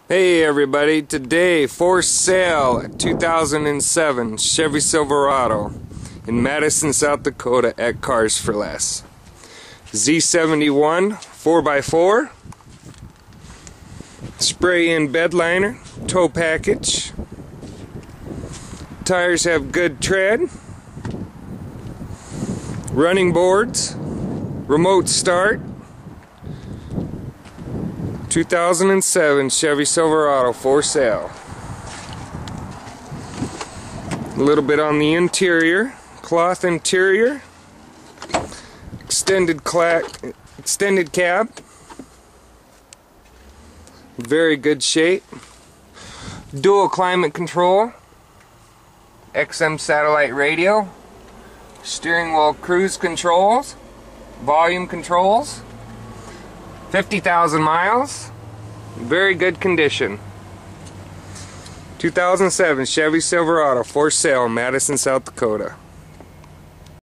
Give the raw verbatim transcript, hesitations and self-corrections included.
Hey everybody, today for sale a two thousand seven Chevy Silverado in Madison, South Dakota at Cars for Less. Z seventy-one four by four, spray-in bed liner, tow package, tires have good tread, running boards, remote start. two thousand seven Chevy Silverado for sale. A little bit on the interior, cloth interior, extended cla extended cab, very good shape, dual climate control, X M satellite radio, steering wheel cruise controls, volume controls. fifty thousand miles, very good condition. two thousand seven Chevy Silverado for sale, Madison, South Dakota.